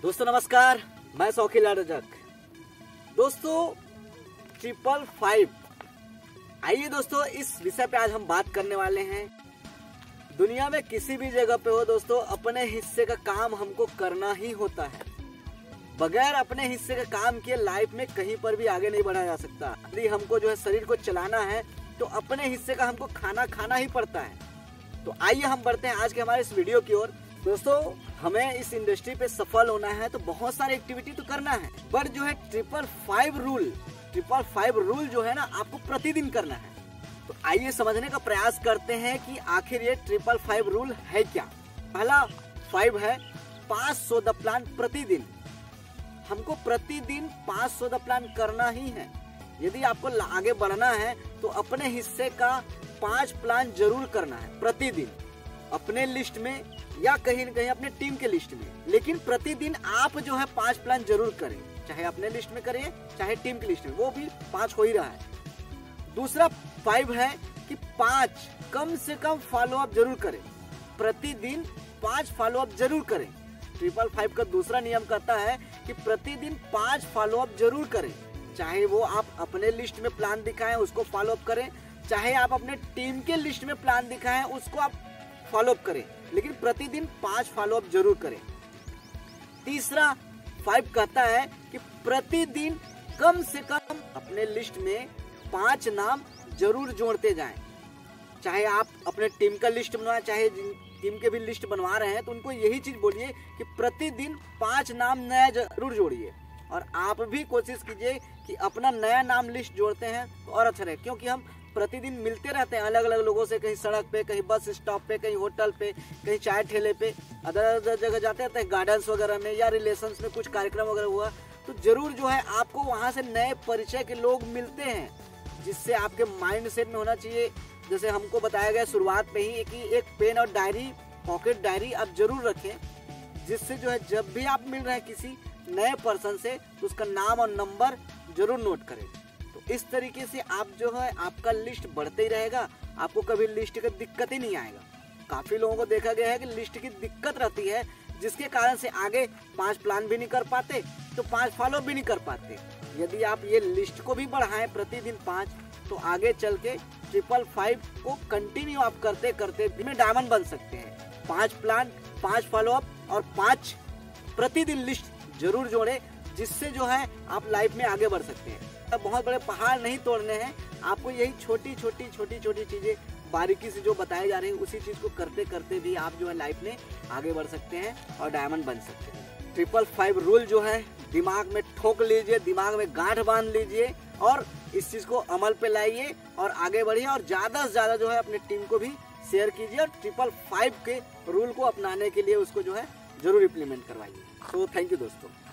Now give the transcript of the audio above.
दोस्तों नमस्कार, मैं शौकीन रजक। दोस्तों 555 आइए दोस्तों, इस विषय पे आज हम बात करने वाले हैं। दुनिया में किसी भी जगह पे हो दोस्तों, अपने हिस्से का काम हमको करना ही होता है। बगैर अपने हिस्से का काम किए लाइफ में कहीं पर भी आगे नहीं बढ़ा जा सकता। यदि हमको जो है शरीर को चलाना है तो अपने हिस्से का हमको खाना खाना ही पड़ता है। तो आइए हम बढ़ते हैं आज के हमारे इस वीडियो की ओर। दोस्तों हमें इस इंडस्ट्री पे सफल होना है तो बहुत सारी एक्टिविटी तो करना है, बट जो है 555 रूल जो है ना, आपको प्रतिदिन करना है। तो आइए समझने का प्रयास करते हैं कि आखिर ये 555 रूल है क्या। पहला 5 है 500 द प्लान प्रतिदिन। हमको प्रतिदिन 500 द प्लान करना ही है। यदि आपको आगे बढ़ना है तो अपने हिस्से का 5 प्लान जरूर करना है प्रतिदिन, अपने लिस्ट में या कहीं न कहीं अपने टीम के लिस्ट में। लेकिन प्रतिदिन आप जो है 5 प्लान जरूर करें, चाहे अपने लिस्ट में करिए चाहे टीम की लिस्ट में, वो भी 5 हो ही रहा है। दूसरा 5 है कि 5 कम से कम फॉलो अप जरूर करें। प्रतिदिन 5 फॉलो अप जरूर करें। 555 का दूसरा नियम कहता है कि प्रतिदिन 5 फॉलो अप जरूर करें। चाहे वो आप अपने लिस्ट में प्लान दिखाएं उसको फॉलो अप करें, चाहे आप अपने टीम के लिस्ट में प्लान दिखाएं उसको आप फॉलो अप करें, लेकिन प्रतिदिन 5 फॉलो अप जरूर करें। तीसरा 5 कहता है कि प्रतिदिन कम से कम अपने लिस्ट में 5 नाम जरूर जोड़ते जाएं। चाहे आप अपने टीम का लिस्ट बनवाएं, चाहे टीम के भी लिस्ट बनवा रहे हैं तो उनको यही चीज बोलिए कि प्रतिदिन 5 नाम नया जरूर जोड़िए। और आप भी कोशिश कीजिए कि अपना नया नाम लिस्ट जोड़ते हैं तो और अच्छा रहे, क्योंकि हम प्रतिदिन मिलते रहते हैं अलग अलग लोगों से, कहीं सड़क पे, कहीं बस स्टॉप पे, कहीं होटल पे, कहीं चाय ठेले पे, अदर जगह जाते रहते हैं, गार्डन्स वगैरह में या रिलेशंस में कुछ कार्यक्रम वगैरह हुआ तो जरूर जो है आपको वहाँ से नए परिचय के लोग मिलते हैं, जिससे आपके माइंड सेट में होना चाहिए। जैसे हमको बताया गया शुरुआत में ही कि एक पेन और डायरी, पॉकेट डायरी आप जरूर रखें, जिससे जो है जब भी आप मिल रहे हैं किसी नए पर्सन से तो उसका नाम और नंबर जरूर नोट करें। तो इस तरीके से आप जो है आपका लिस्ट बढ़ते ही रहेगा, आपको कभी लिस्ट का दिक्कत ही नहीं आएगा। काफी लोगों को देखा गया है कि लिस्ट की दिक्कत रहती है, जिसके कारण से आगे 5 प्लान भी नहीं कर पाते तो 5 फॉलो भी नहीं कर पाते। यदि आप ये लिस्ट को भी बढ़ाएं प्रतिदिन 5 तो आगे चल के 555 को कंटिन्यू आप करते करते भी में डायमंड बन सकते हैं। 5 प्लान, 5 फॉलो अप और 5 प्रतिदिन लिस्ट जरूर जोड़े, जिससे जो है आप लाइफ में आगे बढ़ सकते हैं। अब बहुत बड़े पहाड़ नहीं तोड़ने हैं, आपको यही छोटी छोटी चीजें बारीकी से जो बताई जा रही है उसी चीज को करते करते भी आप जो है लाइफ में आगे बढ़ सकते हैं और डायमंड बन सकते हैं। 555 रूल जो है दिमाग में ठोक लीजिए, दिमाग में गांठ बांध लीजिए और इस चीज को अमल पे लाइए और आगे बढ़िए। और ज्यादा से ज्यादा जो है अपने टीम को भी शेयर कीजिए और 555 के रूल को अपनाने के लिए उसको जो है जरूर इम्प्लीमेंट करवाइए। सो थैंक यू दोस्तों।